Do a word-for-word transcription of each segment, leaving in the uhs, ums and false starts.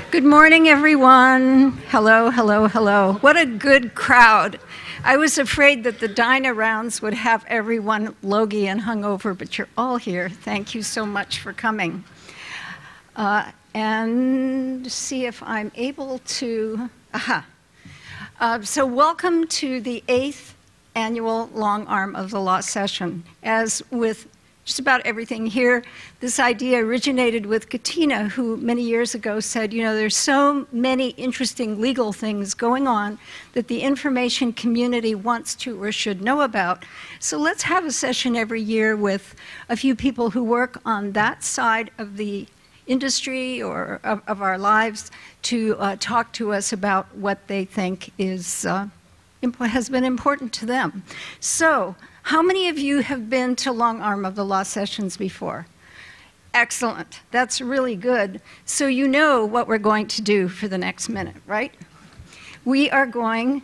Good morning, everyone. Hello, hello, hello. What a good crowd. I was afraid that the dine rounds would have everyone logy and hungover, but you're all here. Thank you so much for coming. Uh, and see if I'm able to, aha. Uh, so welcome to the eighth annual Long Arm of the Law session. As with just about everything here, this idea originated with Katina, who many years ago said, you know, there's so many interesting legal things going on that the information community wants to or should know about. So let's have a session every year with a few people who work on that side of the industry or of, of our lives to uh, talk to us about what they think is, uh, has been important to them. So, how many of you have been to Long Arm of the Law sessions before? Excellent. That's really good. So you know what we're going to do for the next minute, right? We are going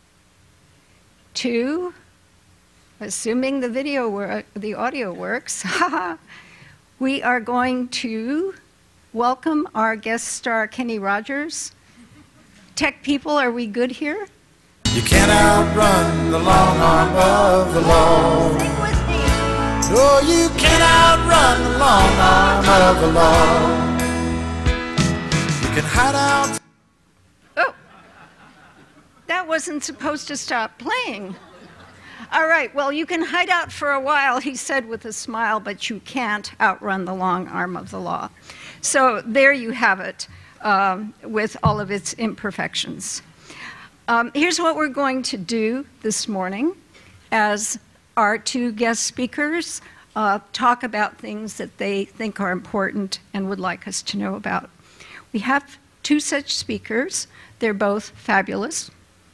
to, assuming the video work, the audio works, we are going to welcome our guest star, Kenny Rogers. Tech people, are we good here? You can't outrun the long arm of the law. Sing with me. No, you can't outrun the long arm of the law. You can hide out. Oh, that wasn't supposed to stop playing. All right, well, you can hide out for a while, he said with a smile, but you can't outrun the long arm of the law. So there you have it, um, with all of its imperfections. Um, here's what we're going to do this morning as our two guest speakers uh, talk about things that they think are important and would like us to know about. We have two such speakers. They're both fabulous.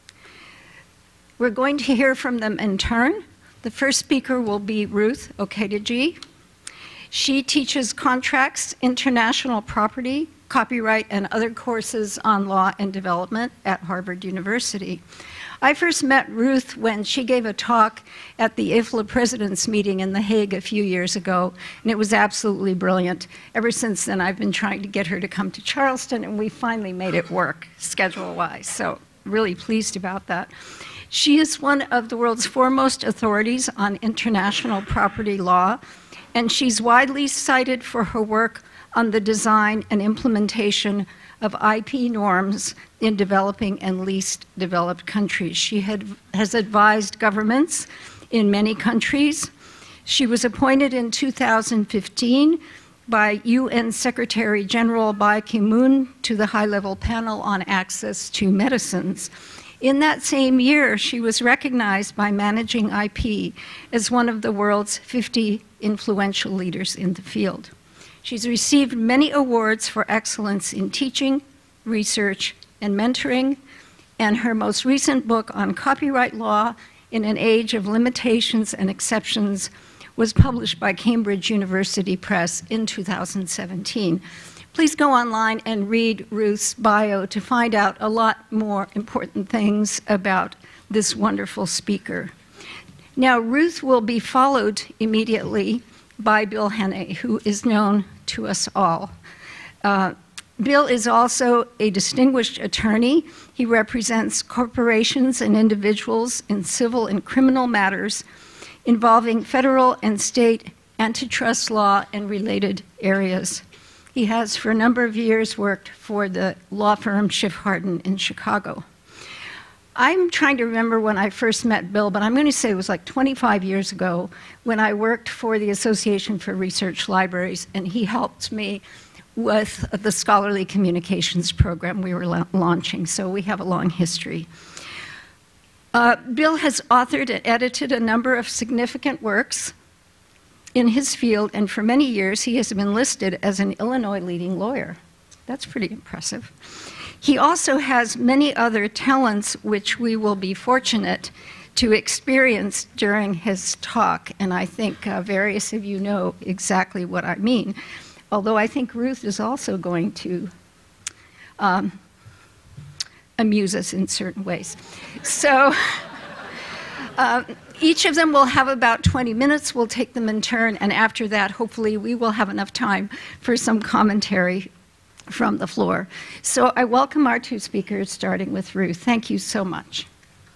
We're going to hear from them in turn. The first speaker will be Ruth Okediji. She teaches contracts, international property, copyright, and other courses on law and development at Harvard University. I first met Ruth when she gave a talk at the I F L A President's meeting in The Hague a few years ago, and it was absolutely brilliant. Ever since then, I've been trying to get her to come to Charleston, and we finally made it work, schedule-wise, so really pleased about that. She is one of the world's foremost authorities on international property law, and she's widely cited for her work on the design and implementation of I P norms in developing and least developed countries. She had, has advised governments in many countries. She was appointed in two thousand fifteen by U N Secretary General Ban Ki-moon to the high-level panel on access to medicines. In that same year, she was recognized by Managing I P as one of the world's fifty influential leaders in the field. She's received many awards for excellence in teaching, research, and mentoring, and her most recent book on copyright law in an age of limitations and exceptions was published by Cambridge University Press in two thousand seventeen. Please go online and read Ruth's bio to find out a lot more important things about this wonderful speaker. Now, Ruth will be followed immediately by Bill Hannay, who is known to us all. Uh, Bill is also a distinguished attorney. He represents corporations and individuals in civil and criminal matters involving federal and state antitrust law and related areas. He has for a number of years worked for the law firm Schiff Hardin in Chicago. I'm trying to remember when I first met Bill, but I'm going to say it was like twenty-five years ago when I worked for the Association for Research Libraries, and he helped me with the scholarly communications program we were la launching, so we have a long history. Uh, Bill has authored and edited a number of significant works in his field, and for many years he has been listed as an Illinois leading lawyer. That's pretty impressive. He also has many other talents which we will be fortunate to experience during his talk, and I think uh, various of you know exactly what I mean, although I think Ruth is also going to um, amuse us in certain ways. So uh, each of them will have about twenty minutes. We'll take them in turn, and after that, hopefully, we will have enough time for some commentary from the floor. So I welcome our two speakers, starting with Ruth. Thank you so much.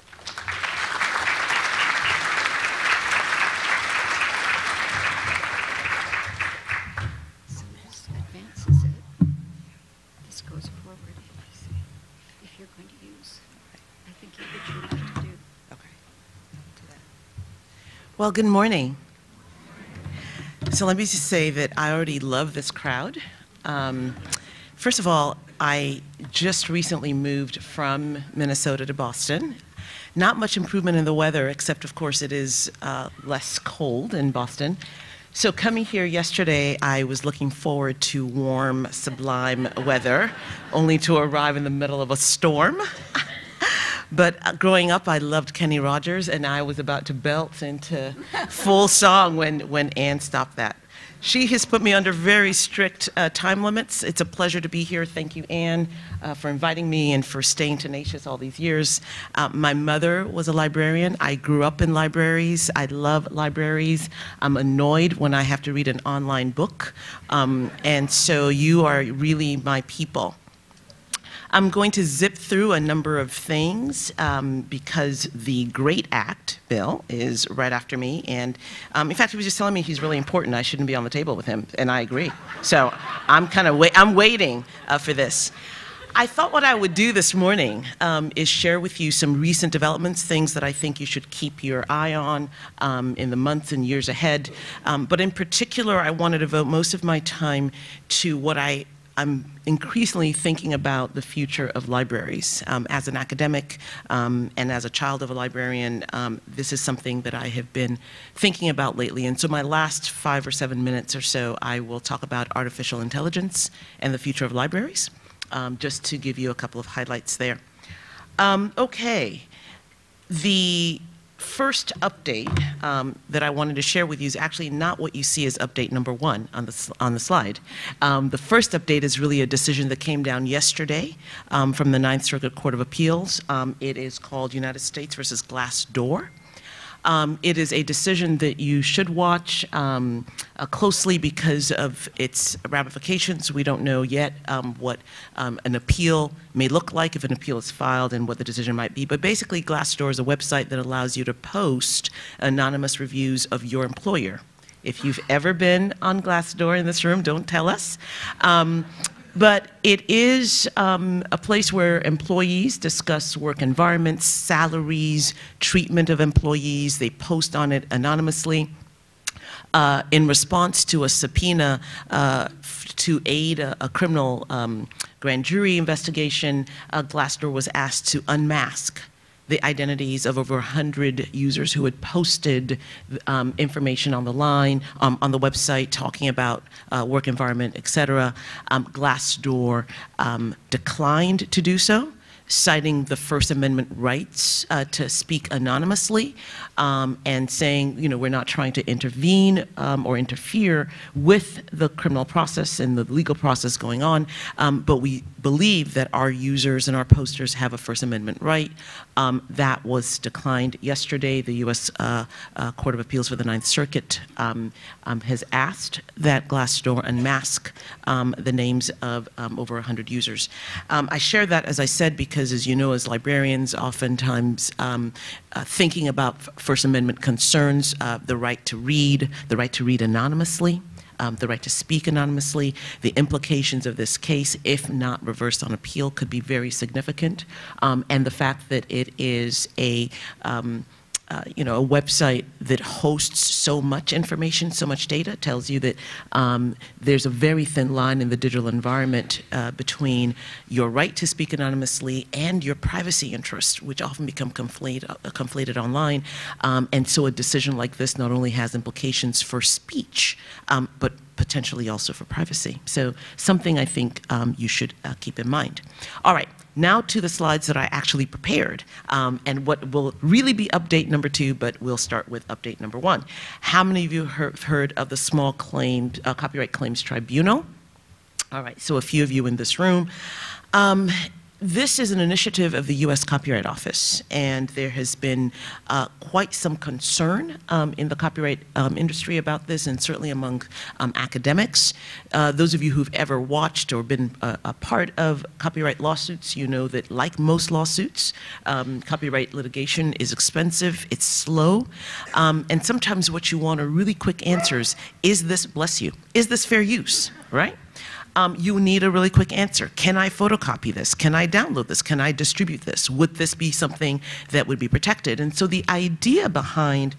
Well, good morning. So let me just say that I already love this crowd. Um, first of all, I just recently moved from Minnesota to Boston. Not much improvement in the weather, except of course it is uh, less cold in Boston. So coming here yesterday, I was looking forward to warm, sublime weather, only to arrive in the middle of a storm. But uh, growing up, I loved Kenny Rogers, and I was about to belt into full song when, when Anne stopped that. She has put me under very strict uh, time limits. It's a pleasure to be here. Thank you, Anne, uh, for inviting me and for staying tenacious all these years. Uh, my mother was a librarian. I grew up in libraries. I love libraries. I'm annoyed when I have to read an online book. Um, and so you are really my people. I'm going to zip through a number of things um, because the great act, Bill, is right after me. And um, in fact, he was just telling me he's really important. I shouldn't be on the table with him, and I agree. So I'm kind of wait I'm waiting uh, for this. I thought what I would do this morning um, is share with you some recent developments, things that I think you should keep your eye on um, in the months and years ahead. Um, but in particular, I wanted to devote most of my time to what I I'm increasingly thinking about the future of libraries. Um, as an academic um, and as a child of a librarian, um, this is something that I have been thinking about lately. And so my last five or seven minutes or so, I will talk about artificial intelligence and the future of libraries, um, just to give you a couple of highlights there. Um, okay, the first update um, that I wanted to share with you is actually not what you see as update number one on the, on the slide. Um, the first update is really a decision that came down yesterday um, from the Ninth Circuit Court of Appeals. Um, it is called United States versus Glassdoor. Um, it is a decision that you should watch um, uh, closely because of its ramifications. We don't know yet um, what um, an appeal may look like if an appeal is filed and what the decision might be. But basically, Glassdoor is a website that allows you to post anonymous reviews of your employer. If you've ever been on Glassdoor in this room, don't tell us. Um, But it is um, a place where employees discuss work environments, salaries, treatment of employees. They post on it anonymously. Uh, in response to a subpoena uh, to aid a, a criminal um, grand jury investigation, uh, Glassdoor was asked to unmask the identities of over one hundred users who had posted um, information on the line, um, on the website, talking about uh, work environment, et cetera. Um, Glassdoor um, declined to do so, citing the First Amendment rights uh, to speak anonymously um, and saying, you know, we're not trying to intervene um, or interfere with the criminal process and the legal process going on, um, but we believe that our users and our posters have a First Amendment right. Um, that was declined yesterday. The U S uh, uh, Court of Appeals for the Ninth Circuit um, um, has asked that Glassdoor unmask um, the names of um, over one hundred users. Um, I share that, as I said, because as you know, as librarians, oftentimes um, uh, thinking about First Amendment concerns, uh, the right to read, the right to read anonymously, Um, the right to speak anonymously, the implications of this case, if not reversed on appeal, could be very significant. Um, and the fact that it is a, um, uh, you know, a website that hosts so much information, so much data, tells you that um, there's a very thin line in the digital environment uh, between your right to speak anonymously and your privacy interests, which often become conflate, uh, conflated online. Um, and so a decision like this not only has implications for speech, um, but potentially also for privacy. So something I think um, you should uh, keep in mind. All right. Now to the slides that I actually prepared, um, and what will really be update number two, but we'll start with update number one. How many of you have heard of the Small Claims, uh, Copyright Claims Tribunal? All right, so a few of you in this room. Um, this is an initiative of the U S Copyright Office, and there has been uh, quite some concern um, in the copyright um, industry about this, and certainly among um, academics. Uh, those of you who've ever watched or been a, a part of copyright lawsuits, you know that like most lawsuits, um, copyright litigation is expensive, it's slow, um, and sometimes what you want are really quick answers. Is this, bless you, is this fair use, right? Um, you need a really quick answer. Can I photocopy this? Can I download this? Can I distribute this? Would this be something that would be protected? And so the idea behind,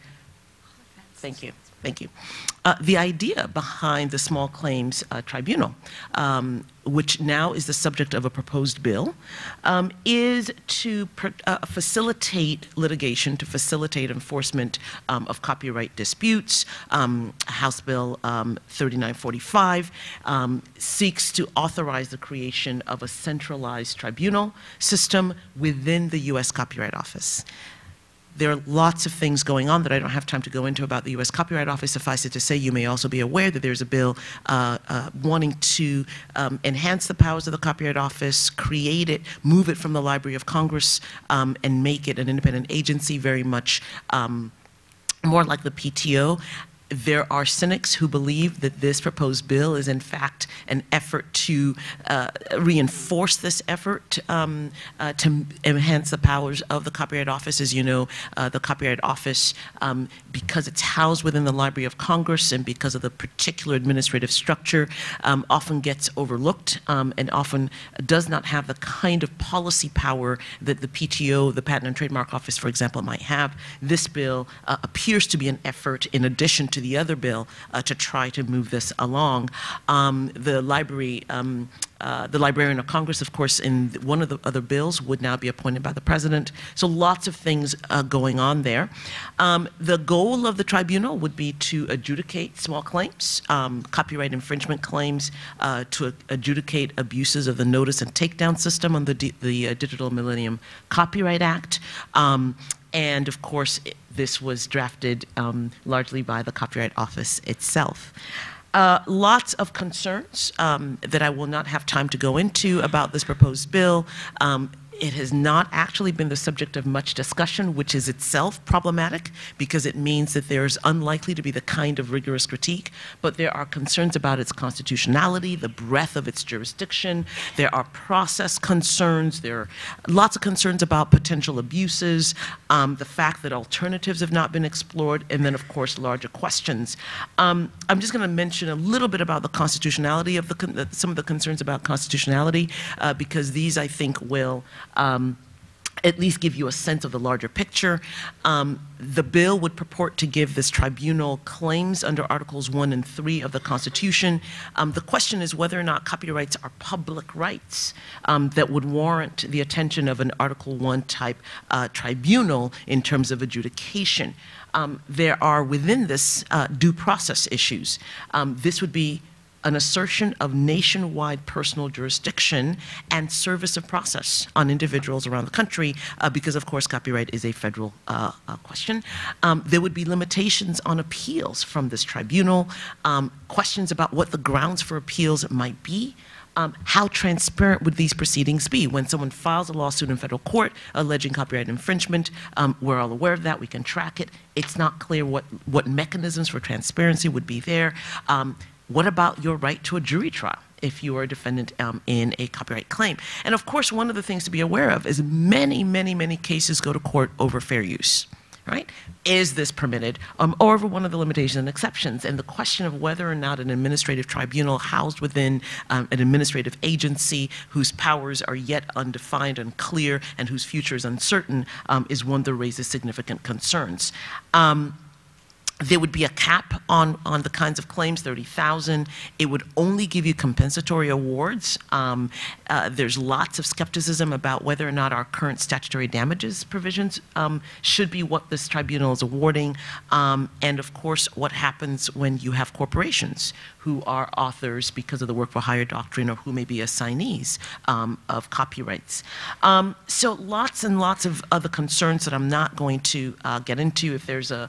thank you, thank you. Uh, the idea behind the Small Claims uh, Tribunal, um, which now is the subject of a proposed bill, um, is to uh, facilitate litigation, to facilitate enforcement um, of copyright disputes. Um, House Bill um, thirty-nine forty-five um, seeks to authorize the creation of a centralized tribunal system within the U S Copyright Office. There are lots of things going on that I don't have time to go into about the U S Copyright Office. Suffice it to say, you may also be aware that there's a bill uh, uh, wanting to um, enhance the powers of the Copyright Office, create it, move it from the Library of Congress, um, and make it an independent agency, very much um, more like the P T O. There are cynics who believe that this proposed bill is in fact an effort to uh, reinforce this effort um, uh, to enhance the powers of the Copyright Office. As you know, uh, the Copyright Office, um, because it's housed within the Library of Congress and because of the particular administrative structure, um, often gets overlooked um, and often does not have the kind of policy power that the P T O, the Patent and Trademark Office, for example, might have. This bill uh, appears to be an effort, in addition to the other bill, uh, to try to move this along. Um, the library, um, uh, the Librarian of Congress, of course, in one of the other bills would now be appointed by the President. So lots of things uh, going on there. Um, the goal of the tribunal would be to adjudicate small claims, um, copyright infringement claims, uh, to adjudicate abuses of the notice and takedown system under the, the uh, Digital Millennium Copyright Act. Um, And of course, it, this was drafted um, largely by the Copyright Office itself. Uh, lots of concerns um, that I will not have time to go into about this proposed bill. Um, It has not actually been the subject of much discussion, which is itself problematic because it means that there's unlikely to be the kind of rigorous critique, but there are concerns about its constitutionality, the breadth of its jurisdiction. There are process concerns. There are lots of concerns about potential abuses, um, the fact that alternatives have not been explored, and then, of course, larger questions. Um, I'm just going to mention a little bit about the constitutionality of the con some of the concerns about constitutionality, uh, because these, I think, will Um, at least give you a sense of the larger picture. Um, the bill would purport to give this tribunal claims under Articles one and three of the Constitution. Um, the question is whether or not copyrights are public rights um, that would warrant the attention of an Article one type uh, tribunal in terms of adjudication. Um, there are within this uh, due process issues. Um, this would be an assertion of nationwide personal jurisdiction and service of process on individuals around the country, uh, because of course copyright is a federal uh, uh, question. Um, there would be limitations on appeals from this tribunal, um, questions about what the grounds for appeals might be. Um, how transparent would these proceedings be? When someone files a lawsuit in federal court alleging copyright infringement, um, we're all aware of that, we can track it. It's not clear what, what mechanisms for transparency would be there. Um, What about your right to a jury trial if you are a defendant um, in a copyright claim? And of course, one of the things to be aware of is many, many, many cases go to court over fair use, right? Is this permitted? Um, or over one of the limitations and exceptions. And the question of whether or not an administrative tribunal housed within um, an administrative agency whose powers are yet undefined, unclear, and whose future is uncertain um, is one that raises significant concerns. Um, There would be a cap on, on the kinds of claims, thirty thousand. It would only give you compensatory awards. Um, uh, there's lots of skepticism about whether or not our current statutory damages provisions um, should be what this tribunal is awarding. Um, and of course, what happens when you have corporations who are authors because of the work for hire doctrine or who may be assignees um, of copyrights. Um, so lots and lots of other concerns that I'm not going to uh, get into. If there's a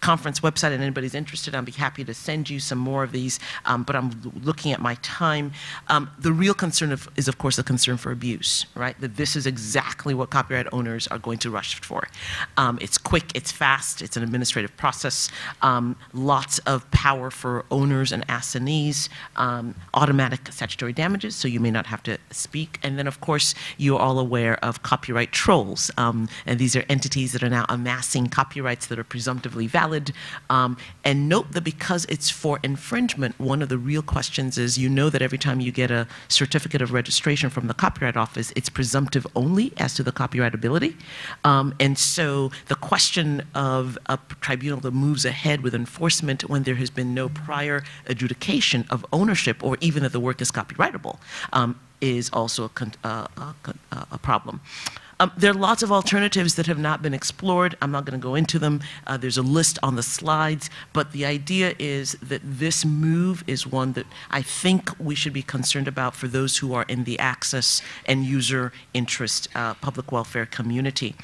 conference website, and anybody's interested, I'd be happy to send you some more of these, um, but I'm looking at my time. Um, the real concern of, is, of course, the concern for abuse, right? That this is exactly what copyright owners are going to rush for. Um, it's quick, it's fast, it's an administrative process, um, lots of power for owners and assignees, um, automatic statutory damages, so you may not have to speak, and then, of course, you're all aware of copyright trolls, um, and these are entities that are now amassing copyrights that are presumptively valid. Um, and note that because it's for infringement, one of the real questions is, you know that every time you get a certificate of registration from the Copyright Office, it's presumptive only as to the copyrightability. Um, and so the question of a tribunal that moves ahead with enforcement when there has been no prior adjudication of ownership or even that the work is copyrightable um, is also a, con uh, a, a problem. Um, there are lots of alternatives that have not been explored. I'm not going to go into them. Uh, there's a list on the slides, but the idea is that this move is one that I think we should be concerned about for those who are in the access and user interest uh, public welfare community.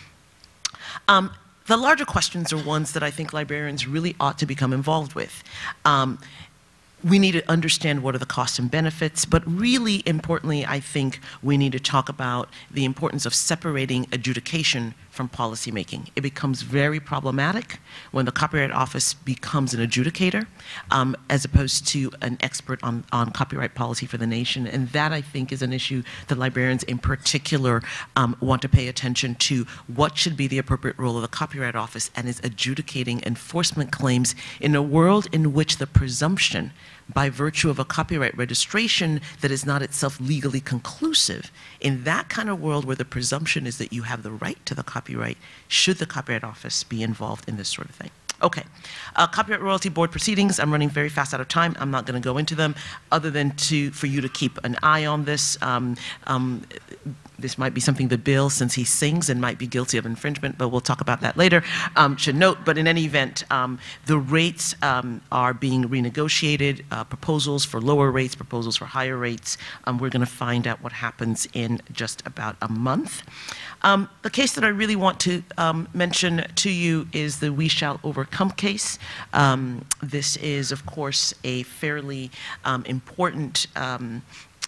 Um, the larger questions are ones that I think librarians really ought to become involved with. Um, We need to understand what are the costs and benefits, but really importantly, I think we need to talk about the importance of separating adjudication from policymaking. It becomes very problematic when the Copyright Office becomes an adjudicator um, as opposed to an expert on, on copyright policy for the nation, and that I think is an issue that librarians in particular um, want to pay attention to. What should be the appropriate role of the Copyright Office and is adjudicating enforcement claims in a world in which the presumption by virtue of a copyright registration that is not itself legally conclusive. In that kind of world where the presumption is that you have the right to the copyright, should the Copyright Office be involved in this sort of thing? Okay, uh, Copyright Royalty Board proceedings, I'm running very fast out of time. I'm not gonna go into them other than to, for you to keep an eye on this. Um, um, This might be something that Bill, since he sings and might be guilty of infringement, but we'll talk about that later, um, should note. But in any event, um, the rates um, are being renegotiated, uh, proposals for lower rates, proposals for higher rates. Um, we're going to find out what happens in just about a month. Um, the case that I really want to um, mention to you is the We Shall Overcome case. Um, this is, of course, a fairly um, important um,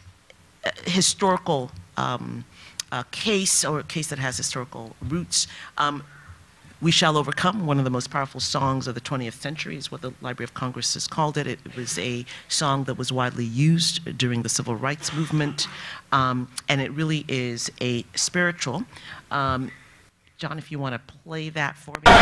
historical um, a case, or a case that has historical roots. Um, We Shall Overcome, one of the most powerful songs of the twentieth century, is what the Library of Congress has called it. It was a song that was widely used during the Civil Rights Movement, um, and it really is a spiritual. Um, John, if you want to play that for me.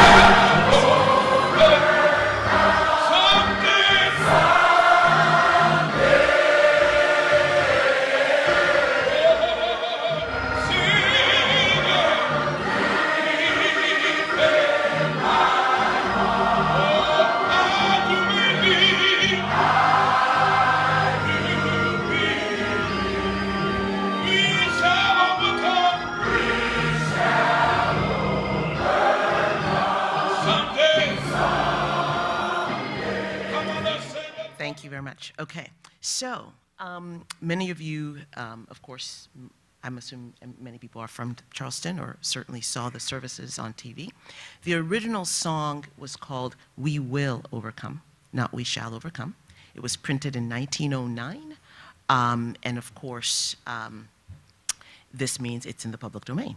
Thank you very much. Okay, so um, many of you, um, of course, I'm assuming many people are from Charleston or certainly saw the services on T V. The original song was called We Will Overcome, not We Shall Overcome. It was printed in nineteen oh nine, um, and of course, um, this means it's in the public domain.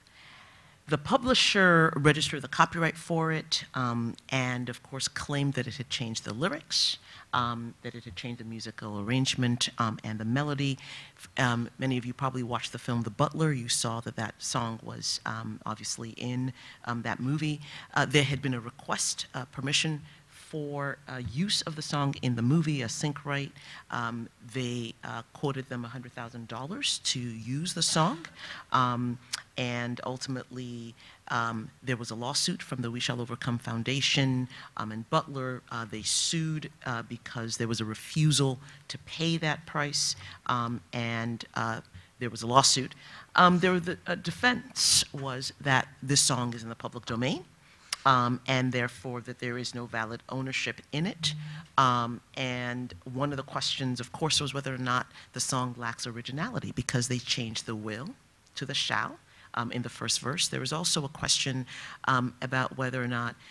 The publisher registered the copyright for it um, and, of course, claimed that it had changed the lyrics, um, that it had changed the musical arrangement um, and the melody. Um, many of you probably watched the film The Butler. You saw that that song was um, obviously in um, that movie. Uh, there had been a request, uh, permission for uh, use of the song in the movie, a sync right. Um, they uh, quoted them one hundred thousand dollars to use the song. Um, and ultimately, um, there was a lawsuit from the We Shall Overcome Foundation um, and Butler. Uh, they sued uh, because there was a refusal to pay that price, um, and uh, there was a lawsuit. Um, there were the uh, defense was that this song is in the public domain, Um, and therefore that there is no valid ownership in it. Um, and one of the questions, of course, was whether or not the song lacks originality because they changed the will to the shall um, in the first verse. There was also a question um, about whether or not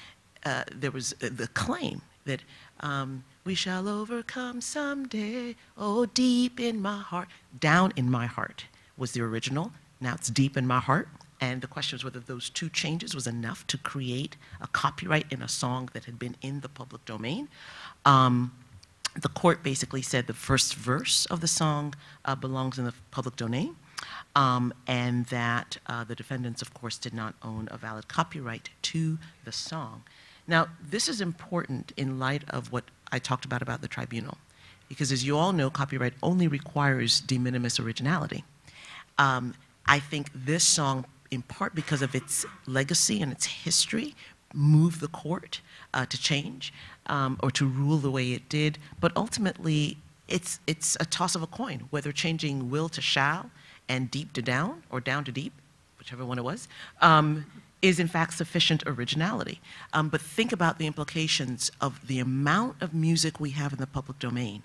uh, there was uh, the claim that um, we shall overcome someday, oh, deep in my heart. Down in my heart was the original. Now it's deep in my heart. And the question was whether those two changes was enough to create a copyright in a song that had been in the public domain. Um, the court basically said the first verse of the song uh, belongs in the public domain, um, and that uh, the defendants, of course, did not own a valid copyright to the song. Now, this is important in light of what I talked about about the tribunal, because as you all know, copyright only requires de minimis originality. Um, I think this song, in part because of its legacy and its history, moved the court uh, to change um, or to rule the way it did. But ultimately, it's, it's a toss of a coin, whether changing will to shall and deep to down or down to deep, whichever one it was, um, is in fact sufficient originality. Um, but think about the implications of the amount of music we have in the public domain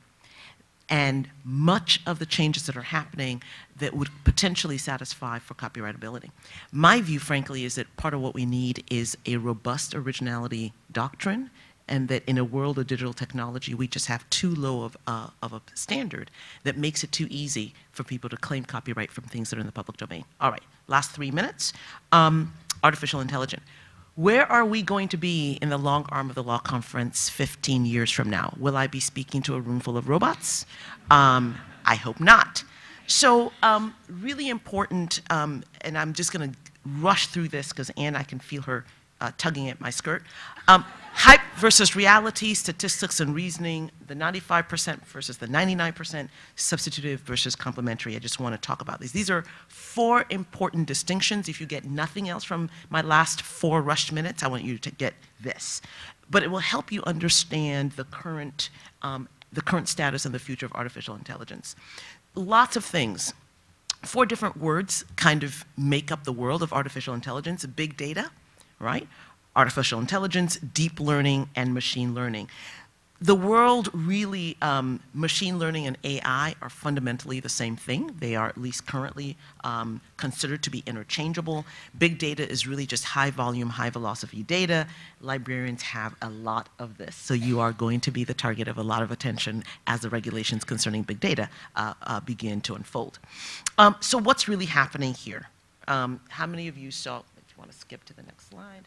and much of the changes that are happening that would potentially satisfy for copyrightability. My view, frankly, is that part of what we need is a robust originality doctrine, and that in a world of digital technology, we just have too low of, uh, of a standard that makes it too easy for people to claim copyright from things that are in the public domain. All right, last three minutes. Um, artificial intelligence. Where are we going to be in the long arm of the law conference fifteen years from now? Will I be speaking to a room full of robots? Um, I hope not. So um, really important, um, and I'm just going to rush through this because Anne, I can feel her uh, tugging at my skirt. Um, hype versus reality, statistics and reasoning, the ninety-five percent versus the ninety-nine percent, substitutive versus complementary. I just want to talk about these. These are four important distinctions. If you get nothing else from my last four rushed minutes, I want you to get this. But it will help you understand the current, um, the current status and the future of artificial intelligence. Lots of things. Four different words kind of make up the world of artificial intelligence: big data, right? Artificial intelligence, deep learning, and machine learning. The world really, um, machine learning and A I are fundamentally the same thing. They are at least currently um, considered to be interchangeable. Big data is really just high volume, high velocity data. Librarians have a lot of this. So you are going to be the target of a lot of attention as the regulations concerning big data uh, uh, begin to unfold. Um, so what's really happening here? Um, how many of you saw, if you want to skip to the next slide.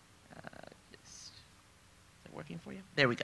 Is it working for you? There we go.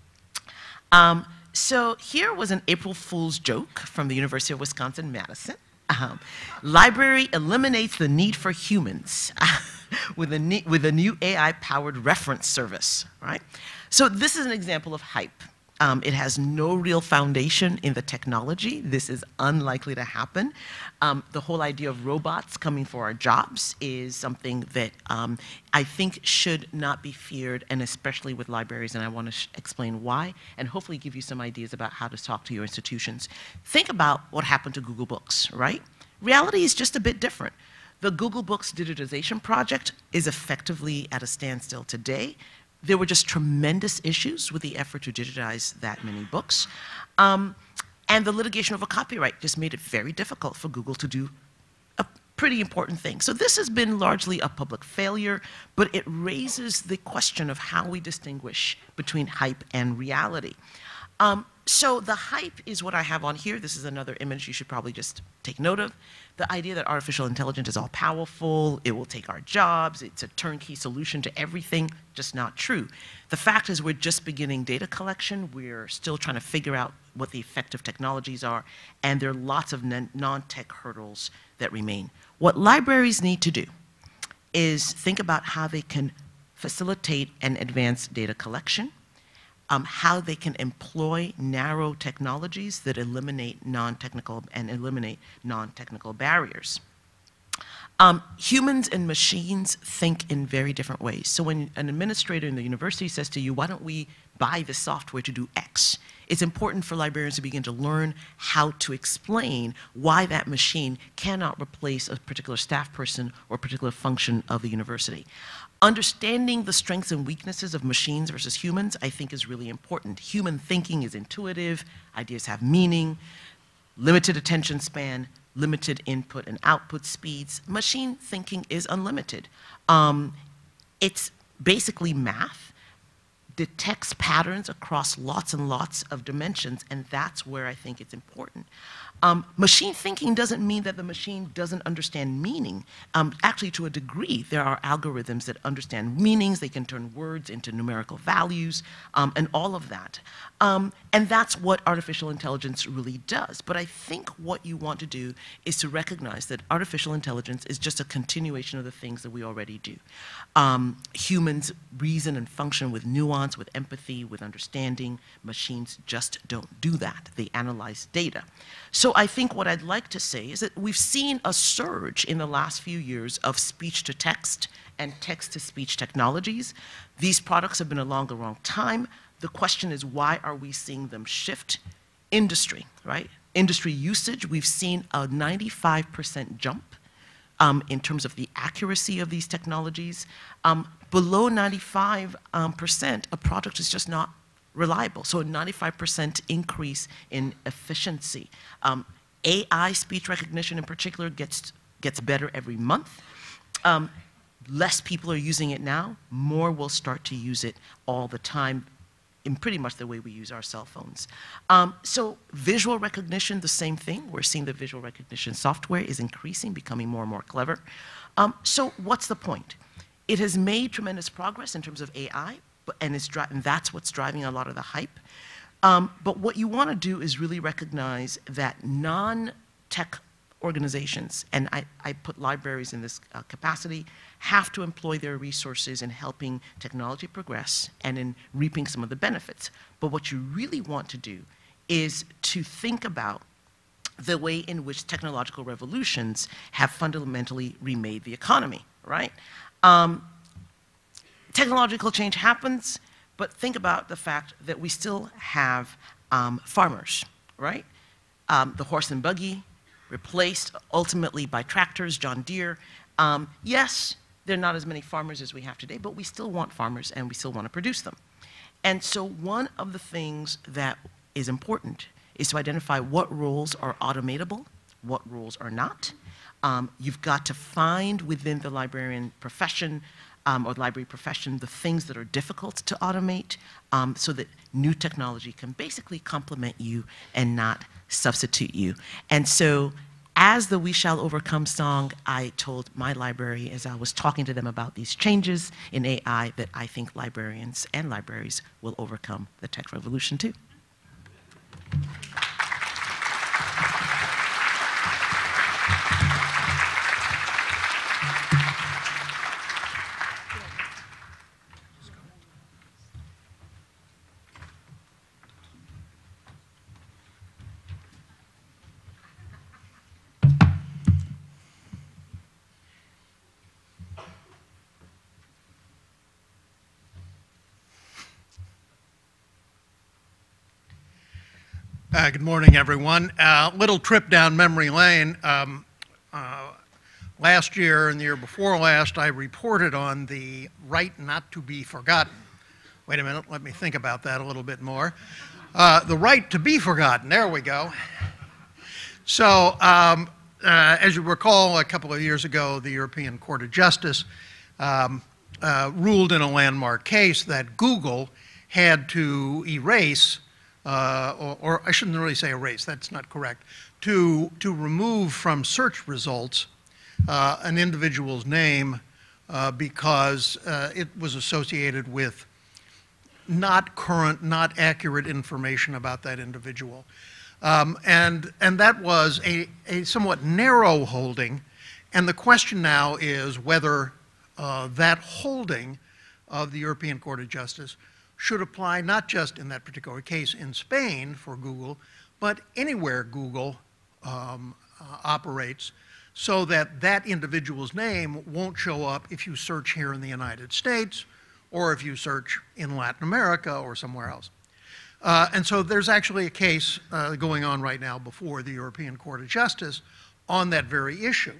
Um, so here was an April Fool's joke from the University of Wisconsin-Madison. Um, library eliminates the need for humans with, a ne with a new A I-powered reference service, right? So this is an example of hype. Um, it has no real foundation in the technology. This is unlikely to happen. Um, the whole idea of robots coming for our jobs is something that um, I think should not be feared, and especially with libraries, and I want to explain why, and hopefully give you some ideas about how to talk to your institutions. Think about what happened to Google Books, right? Reality is just a bit different. The Google Books digitization project is effectively at a standstill today. There were just tremendous issues with the effort to digitize that many books. Um, and the litigation over copyright just made it very difficult for Google to do a pretty important thing. So this has been largely a public failure, but it raises the question of how we distinguish between hype and reality. Um, so the hype is what I have on here. This is another image you should probably just take note of. The idea that artificial intelligence is all powerful, it will take our jobs, it's a turnkey solution to everything, just not true. The fact is we're just beginning data collection, we're still trying to figure out what the effective technologies are, and there are lots of non-tech hurdles that remain. What libraries need to do is think about how they can facilitate and advance data collection, Um, how they can employ narrow technologies that eliminate non-technical and eliminate non-technical barriers. Um, humans and machines think in very different ways. So when an administrator in the university says to you, why don't we buy this software to do X? It's important for librarians to begin to learn how to explain why that machine cannot replace a particular staff person or a particular function of the university. Understanding the strengths and weaknesses of machines versus humans, I think, is really important. Human thinking is intuitive, ideas have meaning, limited attention span, limited input and output speeds. Machine thinking is unlimited. Um, it's basically math, detects patterns across lots and lots of dimensions, and that's where I think it's important. Um, machine thinking doesn't mean that the machine doesn't understand meaning. Um, actually, to a degree, there are algorithms that understand meanings. They can turn words into numerical values, um, and all of that. Um, and that's what artificial intelligence really does. But I think what you want to do is to recognize that artificial intelligence is just a continuation of the things that we already do. Um, humans reason and function with nuance, with empathy, with understanding. Machines just don't do that. They analyze data. So I think what I'd like to say is that we've seen a surge in the last few years of speech-to-text and text-to-speech technologies. These products have been along a long time. The question is, why are we seeing them shift? Industry, right? Industry usage, we've seen a ninety-five percent jump um, in terms of the accuracy of these technologies. Um, below ninety-five percent, a product is just not reliable. So a ninety-five percent increase in efficiency. Um, A I speech recognition in particular gets, gets better every month. Um, less people are using it now. More will start to use it all the time in pretty much the way we use our cell phones. Um, so visual recognition, the same thing. We're seeing that visual recognition software is increasing, becoming more and more clever. Um, so what's the point? It has made tremendous progress in terms of A I, but, and, it's and that's what's driving a lot of the hype. Um, but what you want to do is really recognize that non-tech organizations, and I, I put libraries in this uh, capacity, have to employ their resources in helping technology progress and in reaping some of the benefits. But what you really want to do is to think about the way in which technological revolutions have fundamentally remade the economy, right? Um, technological change happens, but think about the fact that we still have um, farmers, right? Um, the horse and buggy, replaced ultimately by tractors, John Deere. Um, yes, there are not as many farmers as we have today, but we still want farmers and we still want to produce them. And so one of the things that is important is to identify what roles are automatable, what roles are not. Um, you've got to find within the librarian profession um, or the library profession the things that are difficult to automate um, so that new technology can basically complement you and not substitute you. And so as the We Shall Overcome song, I told my library as I was talking to them about these changes in A I that I think librarians and libraries will overcome the tech revolution too. Uh, good morning, everyone. Uh, little trip down memory lane. Um, uh, last year and the year before last, I reported on the right not to be forgotten. Wait a minute, let me think about that a little bit more. Uh, the right to be forgotten, there we go. So, um, uh, as you recall, a couple of years ago, the European Court of Justice um, uh, ruled in a landmark case that Google had to erase Uh, or, or I shouldn't really say erase, that's not correct, to, to remove from search results uh, an individual's name uh, because uh, it was associated with not current, not accurate information about that individual. Um, and, and that was a, a somewhat narrow holding, and the question now is whether uh, that holding of the European Court of Justice should apply not just in that particular case in Spain for Google, but anywhere Google um, uh, operates, so that that individual's name won't show up if you search here in the United States or if you search in Latin America or somewhere else. Uh, and so there's actually a case uh, going on right now before the European Court of Justice on that very issue.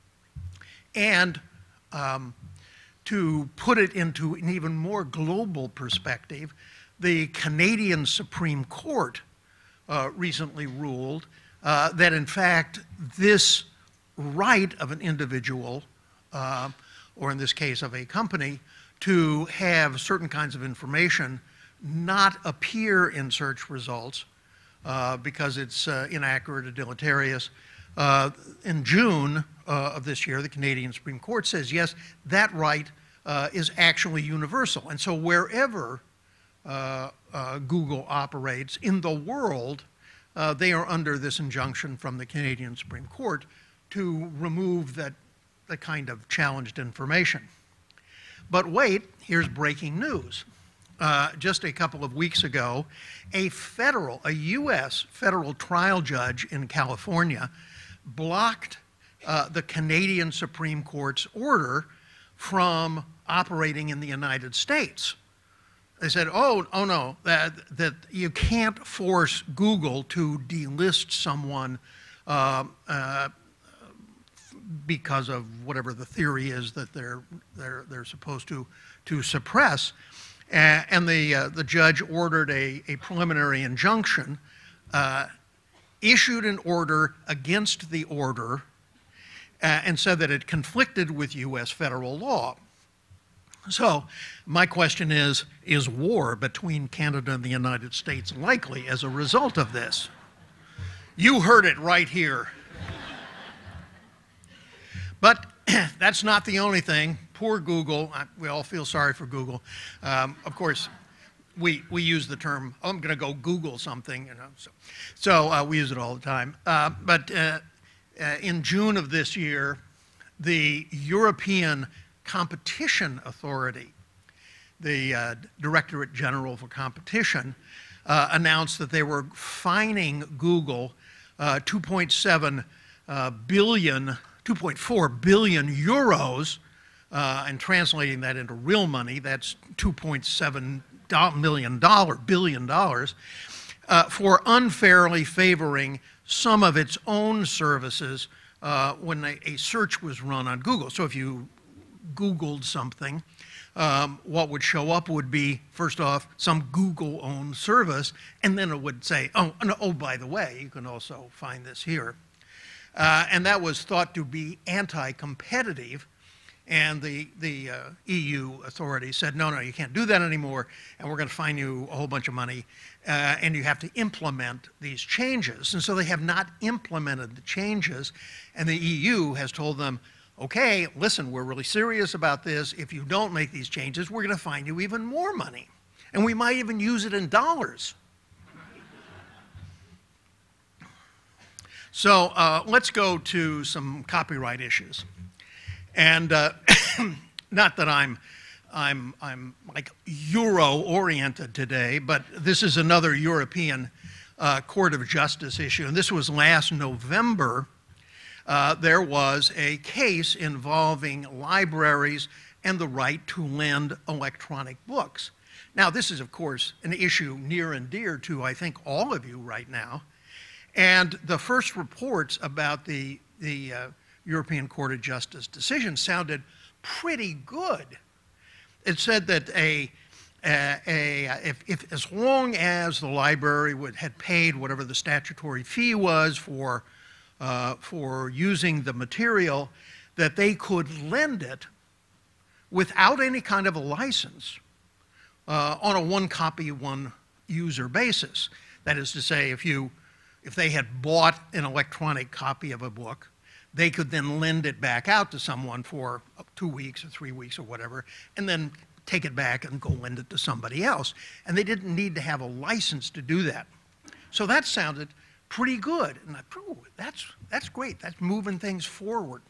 And um, to put it into an even more global perspective, the Canadian Supreme Court uh, recently ruled uh, that in fact this right of an individual, uh, or in this case of a company, to have certain kinds of information not appear in search results uh, because it's uh, inaccurate or deleterious. Uh, in June uh, of this year, the Canadian Supreme Court says, yes, that right uh, is actually universal. And so wherever uh, uh, Google operates in the world, uh, they are under this injunction from the Canadian Supreme Court to remove that, the kind of challenged information. But wait, here's breaking news. Uh, just a couple of weeks ago, a federal, a U S federal trial judge in California blocked uh, the Canadian Supreme Court's order from operating in the United States. They said, oh, oh no, that, that you can't force Google to delist someone uh, uh, because of whatever the theory is that they're, they're, they're supposed to, to suppress. Uh, and the, uh, the judge ordered a, a preliminary injunction, uh, issued an order against the order, uh, and said that it conflicted with U S federal law. So my question is, is war between Canada and the United States likely as a result of this? You heard it right here. But that's not the only thing. Poor Google. We all feel sorry for Google. Um, of course, we, we use the term, oh, I'm going to go Google something. You know, so so uh, we use it all the time. Uh, but uh, uh, in June of this year, the European Competition Authority, the uh, Directorate General for Competition, uh, announced that they were fining Google uh, two point seven uh, billion, two point four billion euros, uh, and translating that into real money, that's two point seven million dollars, billion dollars, uh, for unfairly favoring some of its own services uh, when a, a search was run on Google. So if you Googled something, um, what would show up would be, first off, some Google-owned service, and then it would say, oh, no, oh, by the way, you can also find this here. Uh, and that was thought to be anti-competitive, and the, the uh, E U authorities said, no, no, you can't do that anymore, and we're going to fine you a whole bunch of money, uh, and you have to implement these changes. And so they have not implemented the changes, and the E U has told them, okay, listen, we're really serious about this. If you don't make these changes, we're going to fine you even more money, and we might even use it in dollars. So uh, let's go to some copyright issues. And uh, not that I'm, I'm, I'm like Euro-oriented today, but this is another European uh, Court of Justice issue. And this was last November. Uh, there was a case involving libraries and the right to lend electronic books. Now, this is, of course, an issue near and dear to, I think, all of you right now. And the first reports about the, the uh, European Court of Justice decision sounded pretty good. It said that a, a, a, if, if, as long as the library would, had paid whatever the statutory fee was for, uh, for using the material, that they could lend it without any kind of a license uh, on a one-copy, one-user basis. That is to say, if you If they had bought an electronic copy of a book, they could then lend it back out to someone for two weeks or three weeks or whatever, and then take it back and go lend it to somebody else. And they didn't need to have a license to do that. So that sounded pretty good. And I thought, oh, that's, that's great. That's moving things forward.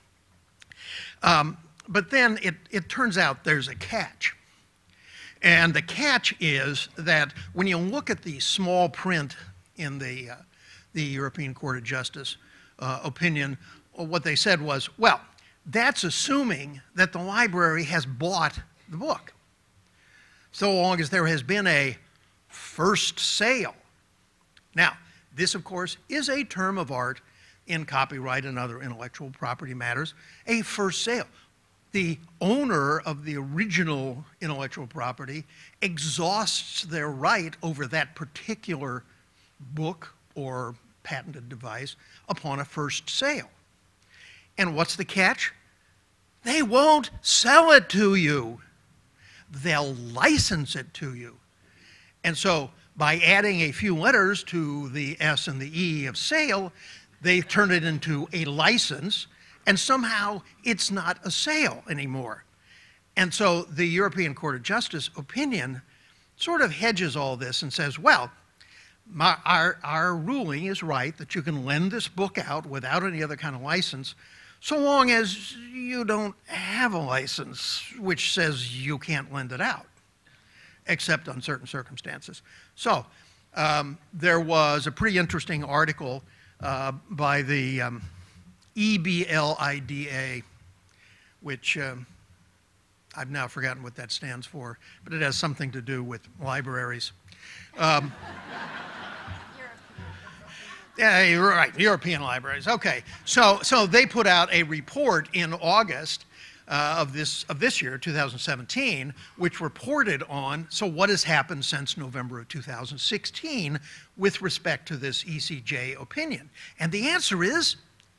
Um, but then it, it turns out there's a catch. And the catch is that when you look at the small print in the uh, the European Court of Justice uh, opinion, what they said was, well, that's assuming that the library has bought the book, so long as there has been a first sale. Now, this, of course, is a term of art in copyright and other intellectual property matters, a first sale. The owner of the original intellectual property exhausts their right over that particular book or patented device upon a first sale. And what's the catch? They won't sell it to you. they'll license it to you. And so by adding a few letters to the S and the E of sale, they turn it into a license, and somehow it's not a sale anymore. And so the European Court of Justice opinion sort of hedges all this and says, well, my, our, our ruling is right that you can lend this book out without any other kind of license, so long as you don't have a license which says you can't lend it out, except on certain circumstances. So um, there was a pretty interesting article uh, by the um, E B L I D A, which um, I've now forgotten what that stands for, but it has something to do with libraries. Um, yeah, you're right, European libraries. Okay, so so they put out a report in August uh, of this of this year, two thousand seventeen, which reported on so what has happened since November of two thousand sixteen with respect to this E C J opinion, and the answer is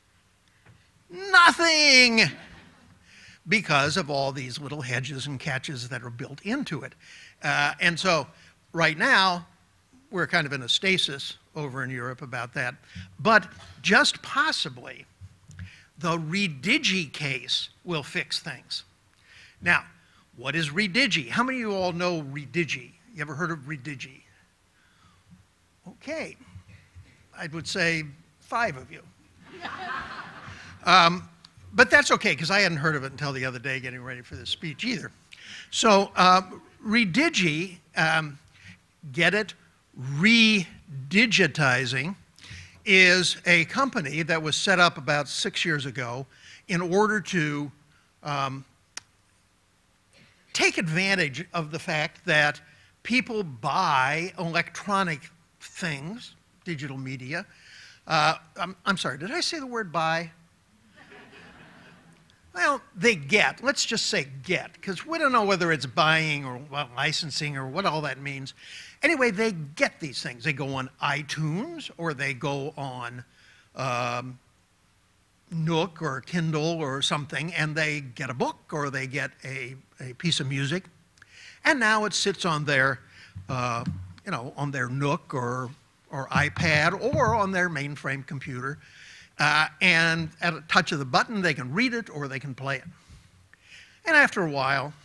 nothing, because of all these little hedges and catches that are built into it. Uh, and so right now, we're kind of in a stasis over in Europe about that. But just possibly, the Redigi case will fix things. Now, what is Redigi? How many of you all know Redigi? You ever heard of Redigi? Okay, I would say five of you. Um, But that's okay, because I hadn't heard of it until the other day getting ready for this speech either. So um, Redigi, um, get it, Redigitizing, is a company that was set up about six years ago in order to um, take advantage of the fact that people buy electronic things, digital media. Uh, I'm, I'm sorry, did I say the word buy? Well, they get, let's just say get, because we don't know whether it's buying or well, licensing or what all that means. Anyway, they get these things. They go on iTunes, or they go on um, Nook or Kindle or something, and they get a book or they get a, a piece of music. And now it sits on their, uh, you know, on their Nook or, or iPad or on their mainframe computer. Uh, and at a touch of the button, they can read it or they can play it. And after a while,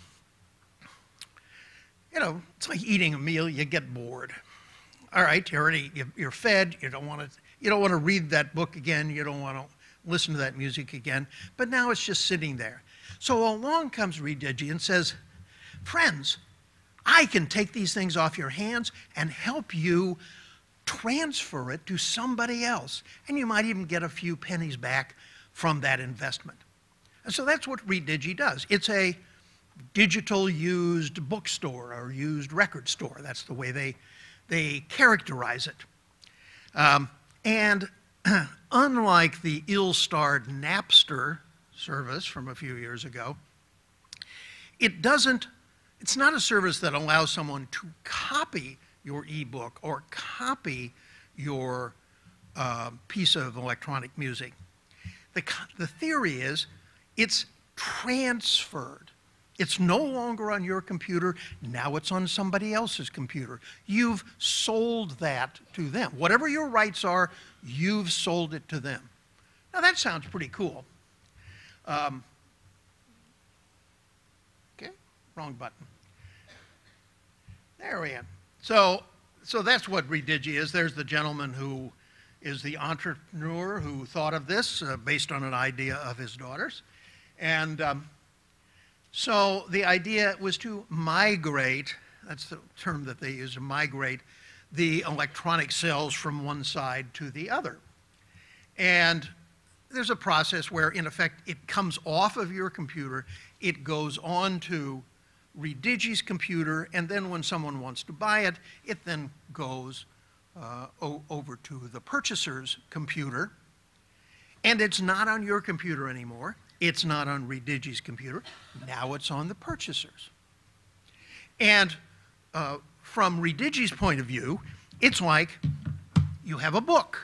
you know, it's like eating a meal, you get bored. All right, you're already, you're fed, you don't want to, you don't want to read that book again, you don't want to listen to that music again, but now it's just sitting there. So along comes Redigi and says, friends, I can take these things off your hands and help you transfer it to somebody else, and you might even get a few pennies back from that investment. And so that's what Redigi does. It's a digital used bookstore or used record store. That's the way they, they characterize it. Um, and unlike the ill-starred Napster service from a few years ago, it doesn't, it's not a service that allows someone to copy your ebook or copy your uh, piece of electronic music. The, the theory is it's transferred. It's no longer on your computer, now it's on somebody else's computer. You've sold that to them. Whatever your rights are, you've sold it to them. Now that sounds pretty cool. Um, okay, wrong button. There we are. So, so that's what Redigi is. There's the gentleman who is the entrepreneur who thought of this uh, based on an idea of his daughter's. And um, so the idea was to migrate, that's the term that they use, to migrate the electronic cells from one side to the other. And there's a process where, in effect, it comes off of your computer, it goes on to Redigi's computer, and then when someone wants to buy it, it then goes uh, over to the purchaser's computer. And it's not on your computer anymore. It's not on Redigi's computer. Now it's on the purchaser's. And uh, from Redigi's point of view, it's like you have a book.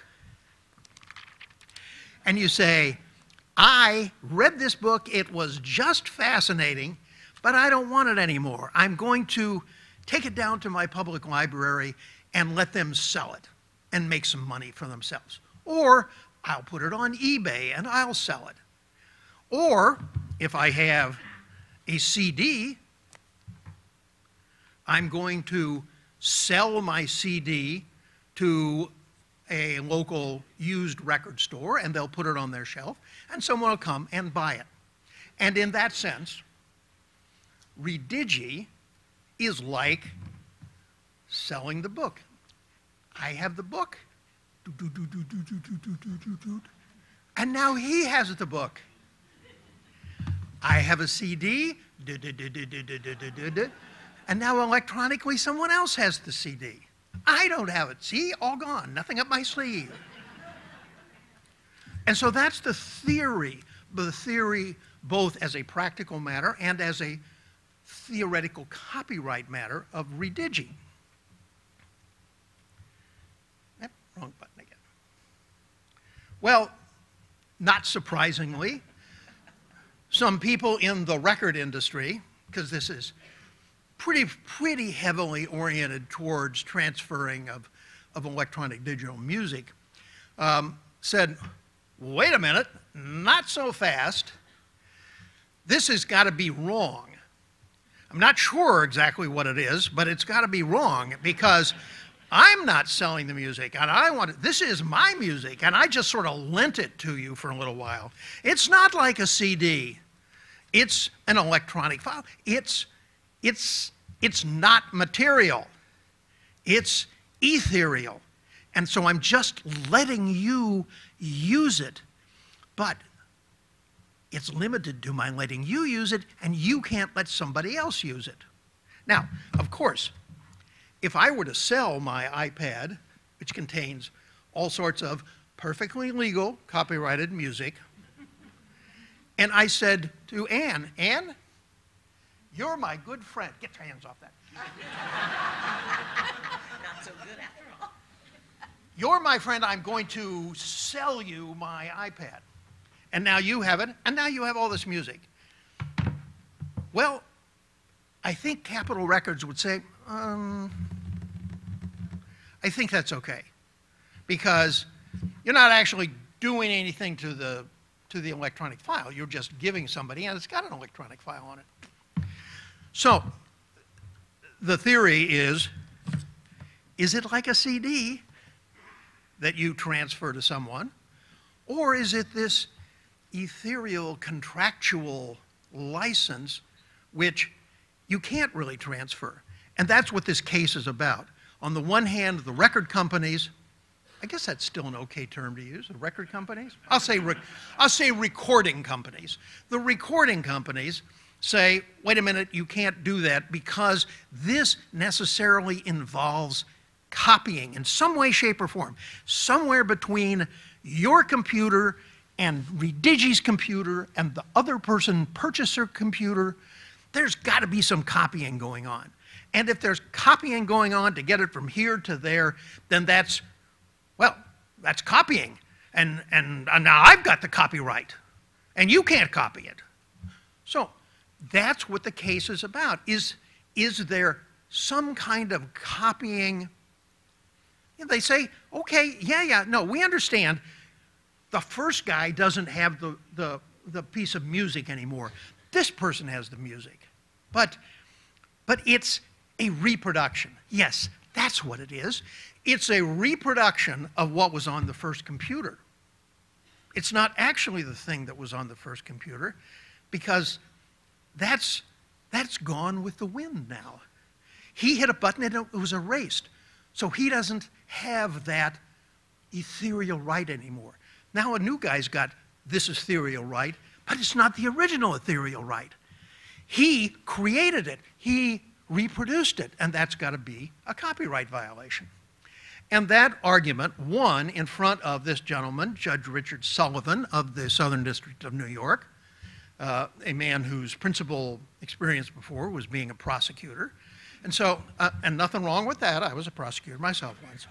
And you say, I read this book, it was just fascinating, but I don't want it anymore. I'm going to take it down to my public library and let them sell it and make some money for themselves. Or I'll put it on eBay and I'll sell it. Or if I have a C D, I'm going to sell my C D to a local used record store, and they'll put it on their shelf, and someone will come and buy it. And in that sense, redigi is like selling the book. I have the book, and now he has the book. I have a C D, and now electronically someone else has the C D. I don't have it. See, all gone, nothing up my sleeve. And so that's the theory, the theory both as a practical matter and as a theoretical copyright matter of redigi. Yep, wrong button again. Well, not surprisingly, some people in the record industry, because this is pretty, pretty heavily oriented towards transferring of, of electronic digital music, um, said, wait a minute, not so fast. This has got to be wrong. I'm not sure exactly what it is, but it's got to be wrong because I'm not selling the music, and I want it. This is my music, and I just sort of lent it to you for a little while. It's not like a C D. It's an electronic file. It's, it's, it's not material. It's ethereal. And so I'm just letting you use it, but it's limited to my letting you use it, and you can't let somebody else use it. Now, of course, if I were to sell my iPad, which contains all sorts of perfectly legal copyrighted music, and I said to Anne, Anne, you're my good friend. Get your hands off that. Not so good after all. You're my friend. I'm going to sell you my iPad. And now you have it, and now you have all this music. Well, I think Capitol Records would say, um, I think that's okay. Because you're not actually doing anything to the to the electronic file. You're just giving somebody, and it's got an electronic file on it. So the theory is, is it like a C D that you transfer to someone, or is it this ethereal contractual license which you can't really transfer? And that's what this case is about. On the one hand, the record companies, I guess that's still an okay term to use, the record companies? I'll say, rec I'll say recording companies. The recording companies say, wait a minute, you can't do that because this necessarily involves copying in some way, shape, or form. Somewhere between your computer and Redigi's computer and the other person purchaser computer, there's got to be some copying going on. And if there's copying going on to get it from here to there, then that's, well, that's copying. And, and, and now I've got the copyright, and you can't copy it. So that's what the case is about. Is, is there some kind of copying? And they say, okay, yeah, yeah, no, we understand. The first guy doesn't have the, the, the piece of music anymore. This person has the music. But, but it's a reproduction. Yes, that's what it is. It's a reproduction of what was on the first computer. It's not actually the thing that was on the first computer because that's, that's gone with the wind now. He hit a button and it was erased. So he doesn't have that ethereal right anymore. Now a new guy's got this ethereal right, but it's not the original ethereal right. He created it. He reproduced it, and that's got to be a copyright violation. And that argument won in front of this gentleman, Judge Richard Sullivan of the Southern District of New York, uh, a man whose principal experience before was being a prosecutor. And so, uh, and nothing wrong with that. I was a prosecutor myself once.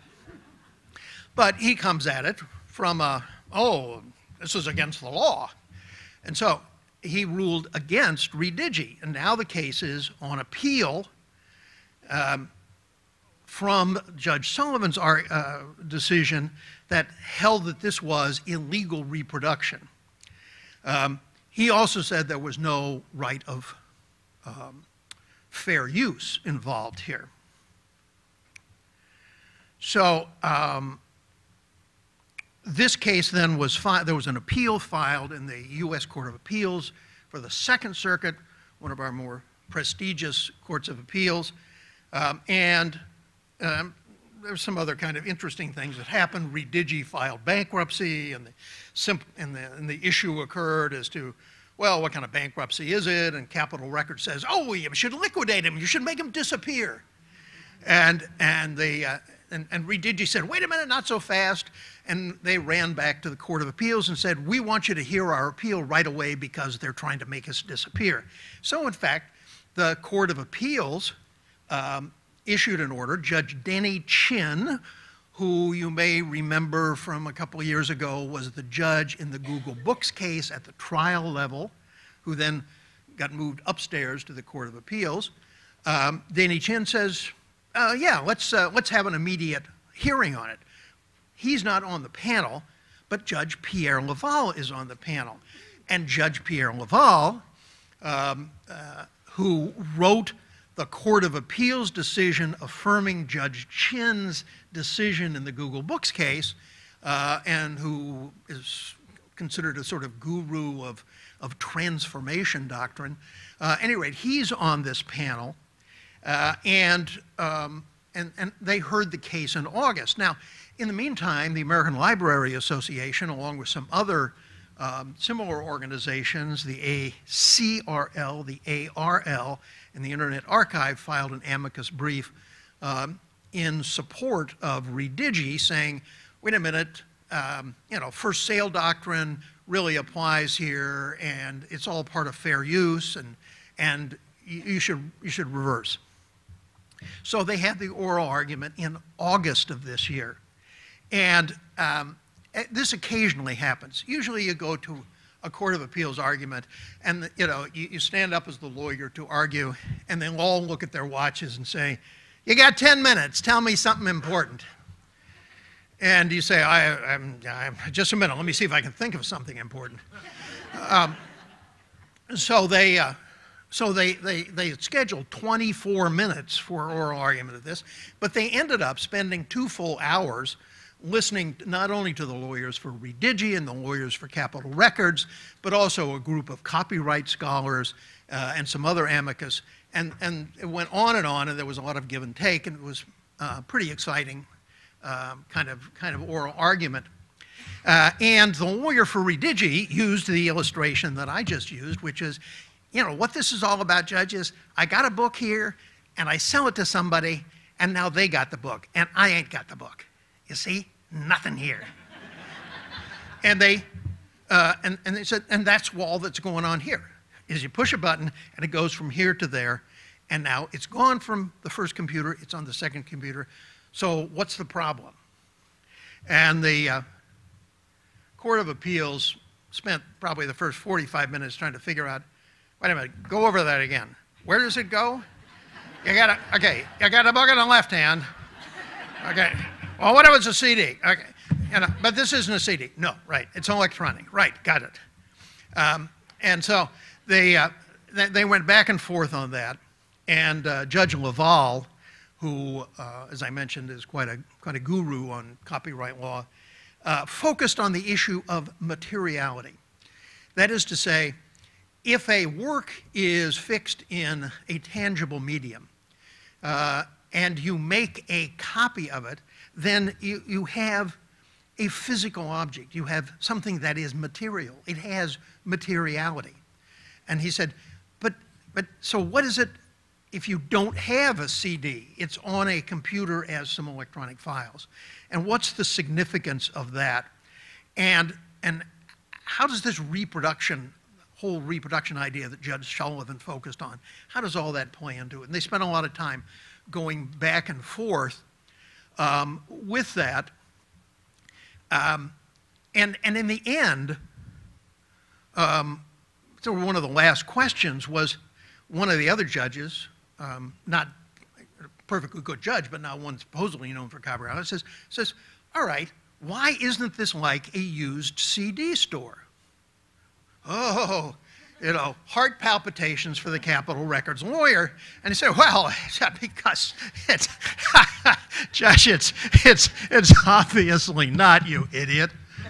But he comes at it from a, oh, this is against the law. And so he ruled against Redigi, and now the case is on appeal um, from Judge Sullivan's uh, decision that held that this was illegal reproduction. Um, he also said there was no right of um, fair use involved here. So um, this case then was filed, there was an appeal filed in the U S Court of Appeals for the Second Circuit, one of our more prestigious courts of appeals. Um, and um, there's some other kind of interesting things that happened. Redigi filed bankruptcy, and the, simp and, the, and the issue occurred as to, well, what kind of bankruptcy is it? And Capitol Records says, oh, you should liquidate him. You should make him disappear. And, and, the, uh, and, and Redigi said, wait a minute, not so fast. And they ran back to the Court of Appeals and said, we want you to hear our appeal right away because they're trying to make us disappear. So, in fact, the Court of Appeals um, issued an order. Judge Denny Chin, who you may remember from a couple of years ago was the judge in the Google Books case at the trial level, who then got moved upstairs to the Court of Appeals. Um, Denny Chin says, uh, yeah, let's, uh, let's have an immediate hearing on it. He's not on the panel, but Judge Pierre Laval is on the panel. And Judge Pierre Laval, um, uh, who wrote the Court of Appeals decision affirming Judge Chin's decision in the Google Books case, uh, and who is considered a sort of guru of, of transformation doctrine. Uh, at any rate, he's on this panel, uh, and, um, and, and they heard the case in August. Now, in the meantime, the American Library Association, along with some other um, similar organizations, the A C R L, the A R L, and the Internet Archive, filed an amicus brief um, in support of Redigi, saying, wait a minute, um, you know, first sale doctrine really applies here, and it's all part of fair use, and, and you, you, should, you should reverse. So they had the oral argument in August of this year. And um, this occasionally happens. Usually you go to a Court of Appeals argument, and you know you, you stand up as the lawyer to argue, and they all look at their watches and say, you got ten minutes, tell me something important. And you say, I, I'm, I'm, just a minute, let me see if I can think of something important. um, so they, uh, so they, they, they scheduled twenty-four minutes for oral argument of this, but they ended up spending two full hours listening not only to the lawyers for Redigi and the lawyers for Capitol Records, but also a group of copyright scholars uh, and some other amicus. And, and it went on and on, and there was a lot of give and take, and it was uh, pretty exciting um, kind of, kind of oral argument. Uh, and the lawyer for Redigi used the illustration that I just used, which is, you know, what this is all about, judges, I got a book here, and I sell it to somebody, and now they got the book, and I ain't got the book. You see? Nothing here. and they, uh, and, and they said, and that's all that's going on here, is you push a button and it goes from here to there, and now it's gone from the first computer, it's on the second computer. So what's the problem? And the uh, Court of Appeals spent probably the first forty-five minutes trying to figure out, wait a minute, go over that again. Where does it go? You got a, okay, you got a book in the left hand. Okay. Well, what if it's a C D? Okay, you know, but this isn't a C D. No, right, it's electronic. Right, got it. Um, and so they, uh, they, they went back and forth on that, and uh, Judge Laval, who, uh, as I mentioned, is quite a, quite a guru on copyright law, uh, focused on the issue of materiality. That is to say, if a work is fixed in a tangible medium, uh, and you make a copy of it, then you, you have a physical object. You have something that is material. It has materiality. And he said, but, but so what is it if you don't have a C D? It's on a computer as some electronic files. And what's the significance of that? And, and how does this reproduction, whole reproduction idea that Judge Sullivan focused on, how does all that play into it? And they spent a lot of time going back and forth um, with that. Um, and, and in the end, um, so one of the last questions was one of the other judges, um, not a perfectly good judge, but now one supposedly known for copyright, says, says, all right, why isn't this like a used C D store? Oh, you know, heart palpitations for the Capitol Records lawyer. And he said, well, it's because it's, Judge, it's, it's, it's obviously not, you idiot.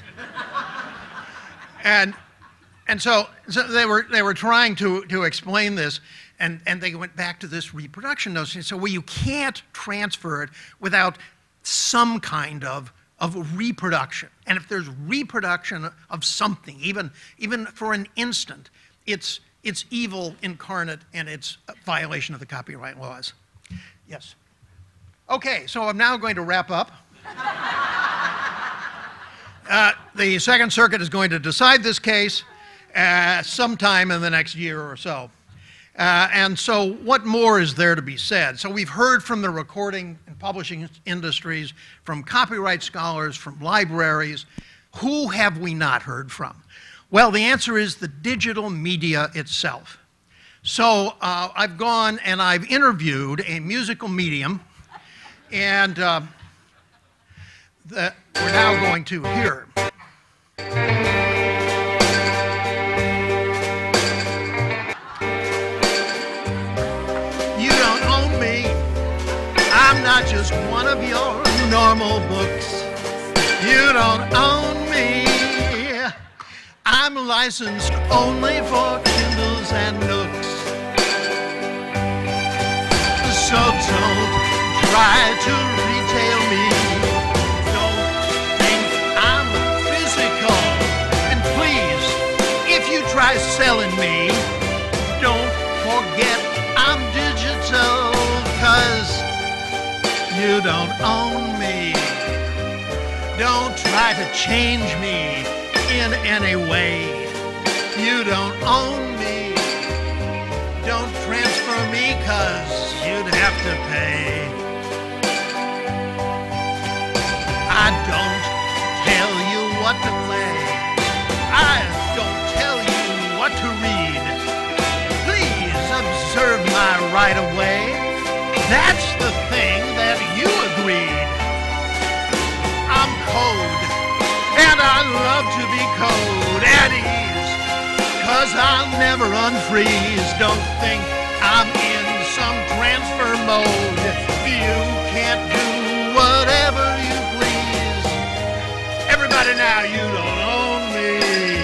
and and so, so they were they were trying to, to explain this, and, and they went back to this reproduction notion. So, well, you can't transfer it without some kind of of reproduction. And if there's reproduction of something, even, even for an instant, it's, it's evil incarnate, and it's a violation of the copyright laws. Yes. Okay, so I'm now going to wrap up. uh, the Second Circuit is going to decide this case uh, sometime in the next year or so. Uh, and so what more is there to be said? So we've heard from the recording and publishing industries, from copyright scholars, from libraries. Who have we not heard from? Well, the answer is the digital media itself. So uh, I've gone and I've interviewed a musical medium, and uh, the, we're now going to hear. I'm not just one of your normal books. You don't own me. I'm licensed only for Kindles and Nooks. So don't try to retail me. Don't think I'm physical. And please, if you try selling me, don't forget I'm digital, 'cause you don't own me. Don't try to change me in any way. You don't own me. Don't transfer me, 'cause you'd have to pay. I don't tell you what to play. I don't tell you what to read. Please observe my right of way. That's the thing that you agreed. I'm code, and I love to be code at ease, 'cause I'll never unfreeze. Don't think I'm in some transfer mode. You can't do whatever you please. Everybody now, you don't own me.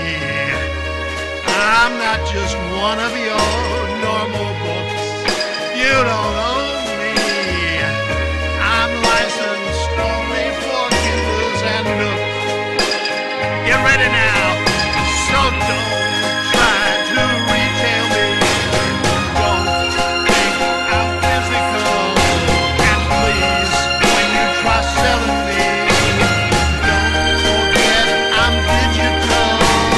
I'm not just one of your normal books. You don't own me. I'm licensed only for Kindles and Nooks. Get ready now. So don't try to retail me. Don't think I'm physical. And please, when you try selling me, don't forget I'm digital.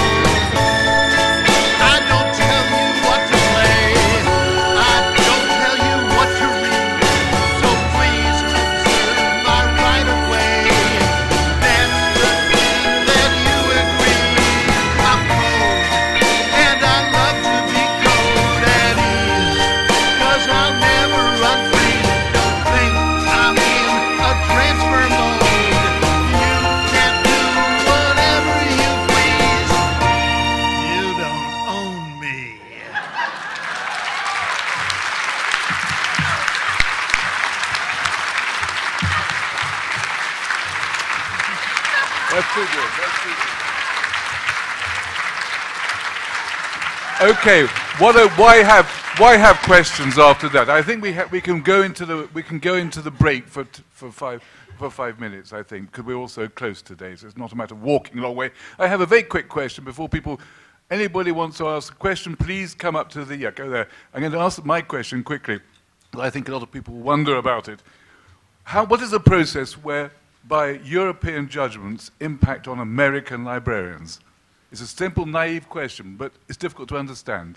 I don't tell you what to play. I don't tell you what to read. So please observe my right of way. That's the thing that you agree. I'm code, and I love to be code at ease, 'cause I'll never unfreeze. Don't think I'm in a transfer mode. You can do whatever you please. You don't own me. That's too good. That's too good. Okay, what are, why have why have questions after that? I think we ha we can go into the we can go into the break for t for five for five minutes. I think, because we're all so close today, so it's not a matter of walking a long way. I have a very quick question before people. Anybody wants to ask a question? Please come up to the yeah. Go there. I'm going to ask my question quickly. I think a lot of people wonder about it. How what is the process whereby European judgments impact on American librarians? It's a simple, naive question, but it's difficult to understand.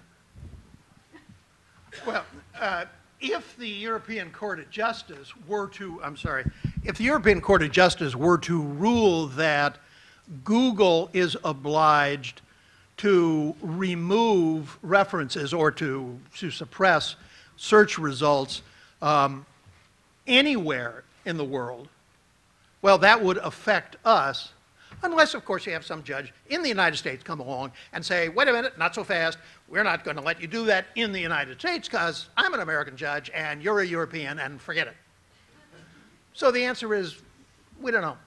Well, uh, if the European Court of Justice were to, I'm sorry, if the European Court of Justice were to rule that Google is obliged to remove references or to, to suppress search results um, anywhere in the world, well, that would affect us, unless, of course, you have some judge in the United States come along and say, wait a minute, not so fast, we're not going to let you do that in the United States because I'm an American judge and you're a European and forget it. So the answer is, we don't know.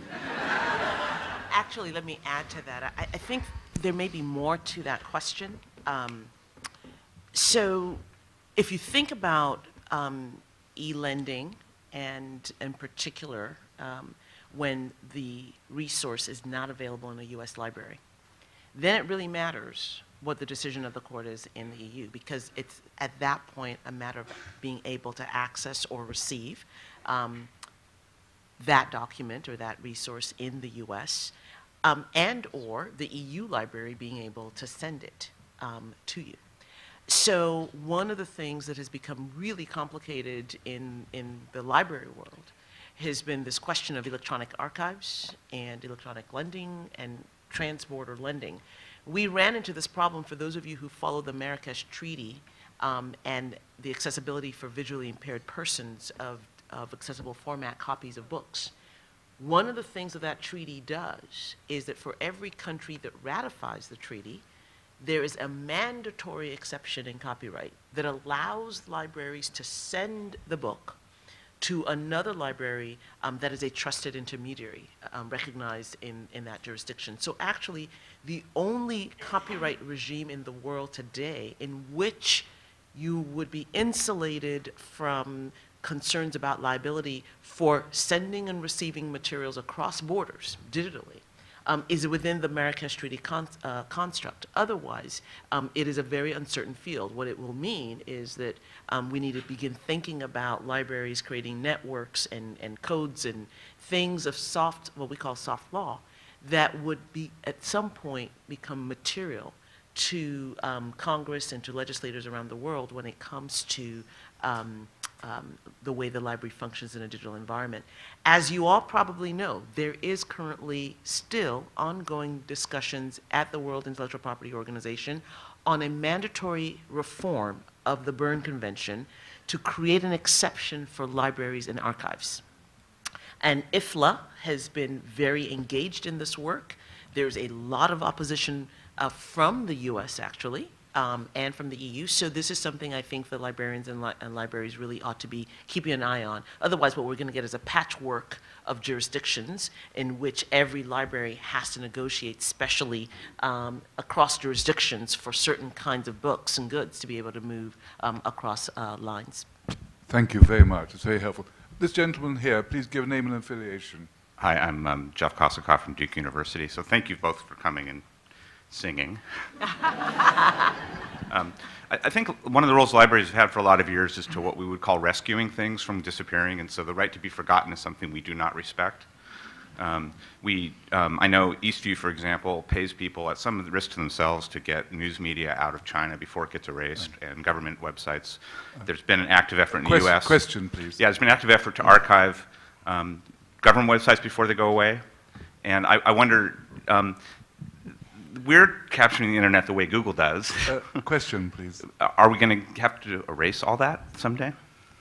Actually, let me add to that. I, I think there may be more to that question. Um, so if you think about um, e-lending, and in particular, um, when the resource is not available in a U S library, then it really matters what the decision of the court is in the E U, because it's at that point a matter of being able to access or receive um, that document or that resource in the U S, um, and or the E U library being able to send it um, to you. So one of the things that has become really complicated in, in the library world has been this question of electronic archives and electronic lending and transborder lending. We ran into this problem, for those of you who follow the Marrakesh Treaty um, and the accessibility for visually impaired persons of, of accessible format copies of books. One of the things that that treaty does is that for every country that ratifies the treaty, there is a mandatory exception in copyright that allows libraries to send the book to another library um, that is a trusted intermediary um, recognized in, in that jurisdiction. So actually, the only copyright regime in the world today in which you would be insulated from concerns about liability for sending and receiving materials across borders digitally Um, is within the Marrakesh Treaty con uh, construct. Otherwise, um, it is a very uncertain field. What it will mean is that um, we need to begin thinking about libraries creating networks and, and codes and things of soft, what we call soft law, that would be at some point become material to um, Congress and to legislators around the world when it comes to um, Um, the way the library functions in a digital environment. As you all probably know, there is currently still ongoing discussions at the World Intellectual Property Organization on a mandatory reform of the Berne Convention to create an exception for libraries and archives. And I F L A has been very engaged in this work. There's a lot of opposition uh, from the U S actually, Um, and from the E U. So this is something I think the librarians and, li and libraries really ought to be keeping an eye on. Otherwise, what we're going to get is a patchwork of jurisdictions in which every library has to negotiate specially um, across jurisdictions for certain kinds of books and goods to be able to move um, across uh, lines. Thank you very much. It's very helpful. This gentleman here, please give a name and affiliation. Hi, I'm um, Jeff Kosakoff from Duke University. So thank you both for coming and singing. um, I, I think one of the roles libraries have had for a lot of years is to what we would call rescuing things from disappearing, and so the right to be forgotten is something we do not respect. Um, we, um, I know Eastview, for example, pays people at some risk to themselves to get news media out of China before it gets erased, right. And government websites. There's been an active effort in the Question, U S. Question, please. Yeah, there's been an active effort to archive um, government websites before they go away, and I, I wonder, um, we're capturing the internet the way Google does. Uh, question, please. Are we going to have to erase all that someday?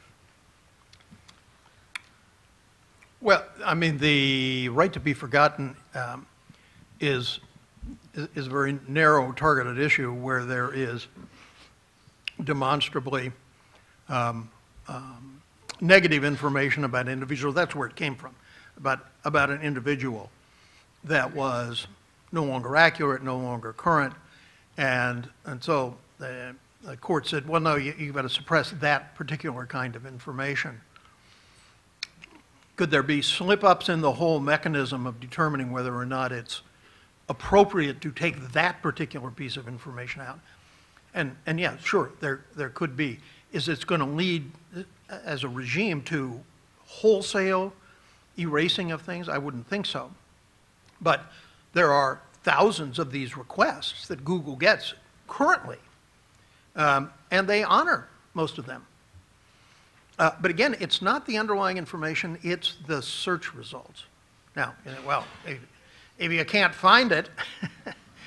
Well, I mean, the right to be forgotten um, is, is, is a very narrow targeted issue where there is demonstrably um, um, negative information about an individual. That's where it came from, about, about an individual that was no longer accurate, no longer current, and and so the, the court said, well, no, you, you've got to suppress that particular kind of information. Could there be slip-ups in the whole mechanism of determining whether or not it's appropriate to take that particular piece of information out? And and yeah, sure, there there could be. Is it's going to lead, as a regime, to wholesale erasing of things? I wouldn't think so. But there are thousands of these requests that Google gets currently, um, and they honor most of them. Uh, but again, it's not the underlying information, it's the search results. Now, you know, well, if, if you can't find it,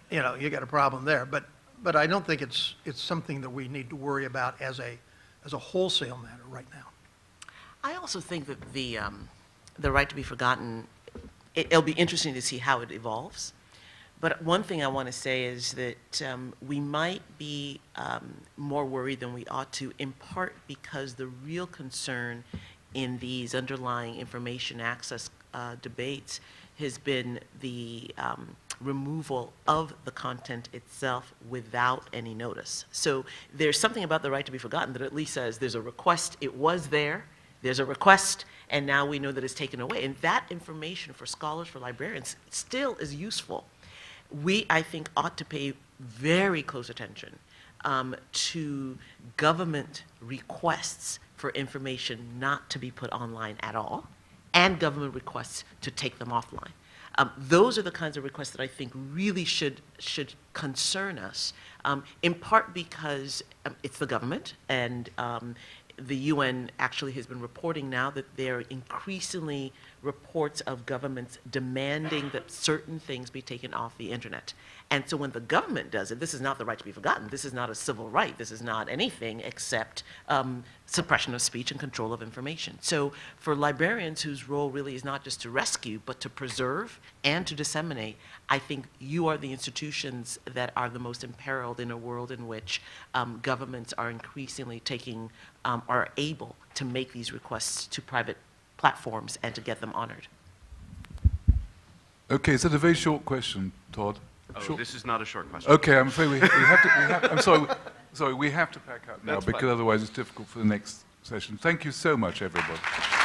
you know, you got a problem there. But, but I don't think it's, it's something that we need to worry about as a, as a wholesale matter right now. I also think that the, um, the right to be forgotten, it, it'll be interesting to see how it evolves. But one thing I want to say is that um, we might be um, more worried than we ought to, in part because the real concern in these underlying information access uh, debates has been the um, removal of the content itself without any notice. So there's something about the right to be forgotten that at least says there's a request, it was there, there's a request, and now we know that it's taken away. And that information for scholars, for librarians, still is useful. We, I think, ought to pay very close attention um, to government requests for information not to be put online at all, and government requests to take them offline. Um, those are the kinds of requests that I think really should, should concern us, um, in part because um, it's the government, and um, the U N actually has been reporting now that there are increasingly reports of governments demanding that certain things be taken off the internet. And so when the government does it, this is not the right to be forgotten. This is not a civil right. This is not anything except um, suppression of speech and control of information. So for librarians whose role really is not just to rescue, but to preserve and to disseminate, I think you are the institutions that are the most imperiled in a world in which um, governments are increasingly taking, um, are able to make these requests to private platforms and to get them honored. Okay, is that a very short question, Todd? Oh, Short? this is not a short question. Okay, I'm afraid we, we have to, we have, I'm sorry, we, sorry, we have to pack up now That's because fine. otherwise it's difficult for the next session. Thank you so much, everybody.